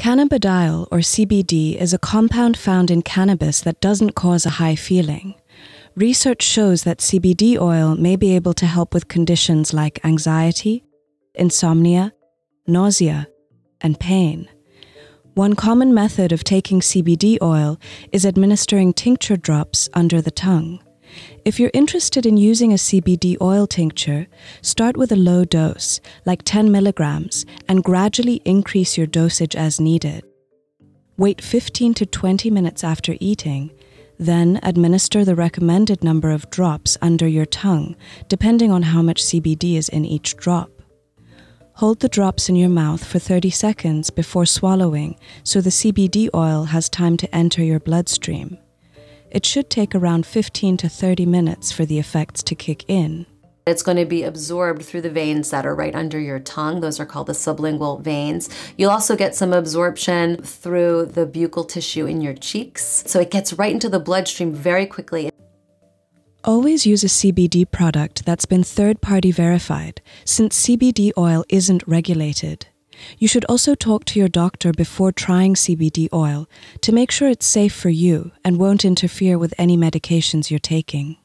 Cannabidiol, or CBD, is a compound found in cannabis that doesn't cause a high feeling. Research shows that CBD oil may be able to help with conditions like anxiety, insomnia, nausea, and pain. One common method of taking CBD oil is administering tincture drops under the tongue. If you're interested in using a CBD oil tincture, start with a low dose, like 10 milligrams, and gradually increase your dosage as needed. Wait 15 to 20 minutes after eating, then administer the recommended number of drops under your tongue, depending on how much CBD is in each drop. Hold the drops in your mouth for 30 seconds before swallowing so the CBD oil has time to enter your bloodstream. It should take around 15 to 30 minutes for the effects to kick in. It's going to be absorbed through the veins that are right under your tongue. Those are called the sublingual veins. You'll also get some absorption through the buccal tissue in your cheeks. So it gets right into the bloodstream very quickly. Always use a CBD product that's been third-party verified, since CBD oil isn't regulated. You should also talk to your doctor before trying CBD oil to make sure it's safe for you and won't interfere with any medications you're taking.